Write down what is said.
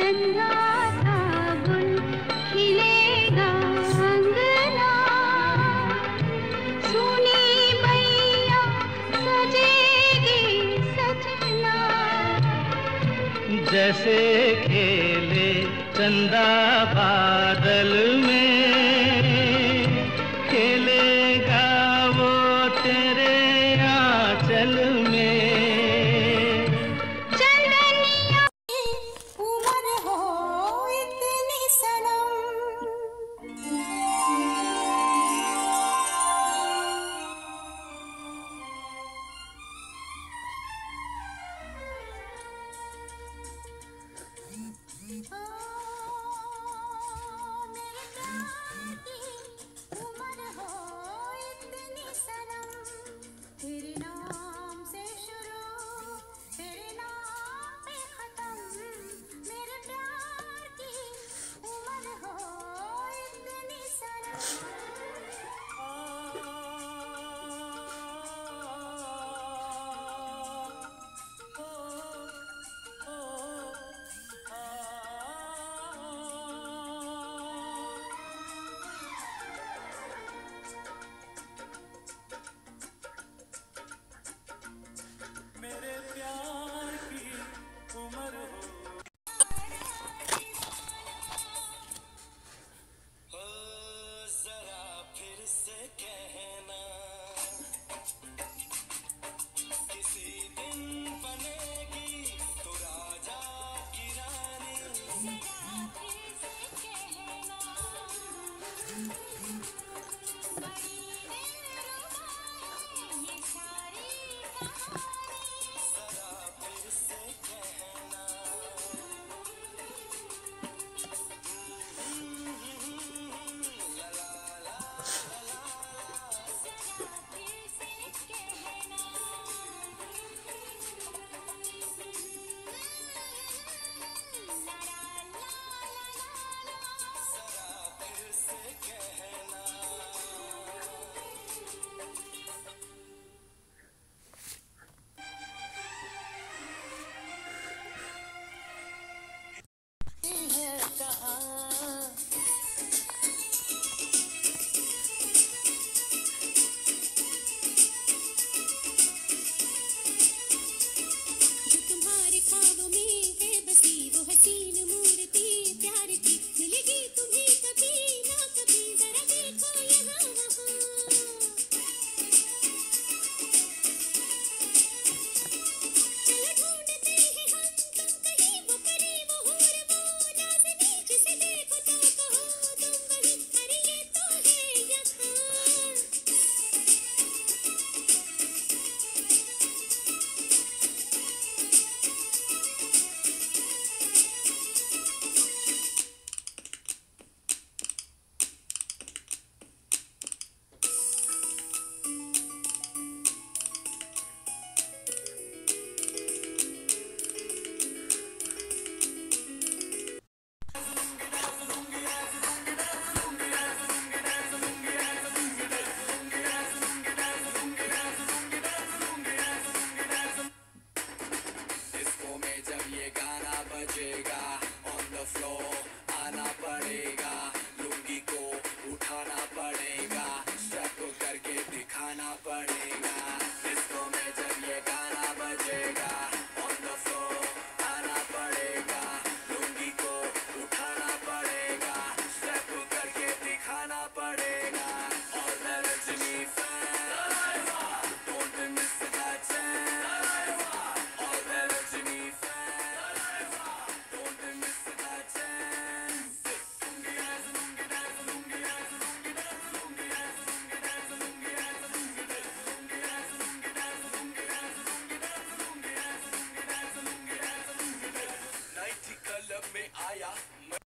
नन्हा सा गुल खिलेगा अंगना, सुनी मैया सजेगी सजना। जैसे खेले चंदा बादल में, खेलेगा वो तेरे आंचल में। चंदनिया उम्र हो इतनी सनम, तेरे नाम से शुरू तेरे नाम पे खत्म, मेरे प्यार की उम्र हो इतनी सनम। मेरे प्यार की उम्र हो जरा फिर से कहना, किसी दिन बनेगी तो राजा की रानी। जरा फिर से कहना, बड़ी दिलरुबा है ये सारी कहानी। जरा फिर से कहना, ला ला ला ला ला। जरा फिर से कहना, ला ला ला ला ला। जरा फिर से कहना, है कहाँ जो तुम्हारे ख्वाबों में है बसी वो हसीन मूर्ति प्यार की, मिलेगी तुम्हें कभी ना कभी, जरा देखो यहाँ वहाँ। चलो ढूंढते हैं हम तुम कहीं, वो परी वो हूर वो नाज़नी, जिसे देखो तो कहो तुम वही, अरे ये तो है यहाँ। डिस्को में जब ये गाना बजेगा, ऑन द फ्लोर आना पड़ेगा, लुंगी को उठाना पड़ेगा, स्टेप करके दिखाना पड़ेगा। डिस्को में जब ये गाना बजेगा, ऑन द फ्लोर आना पड़ेगा, लुंगी को उठाना पड़ेगा, स्टेप करके दिखाना पड़ेगा। और मैं Rajni fan, don't miss that chance. और मैं Rajni fan, don't miss that chance. Lungi dance, lungi dance, lungi dance, lungi dance, lungi dance, lungi dance, lungi dance, lungi dance, lungi dance, lungi dance, lungi dance, lungi dance, lungi dance, lungi dance, lungi dance, lungi dance. Night club में आया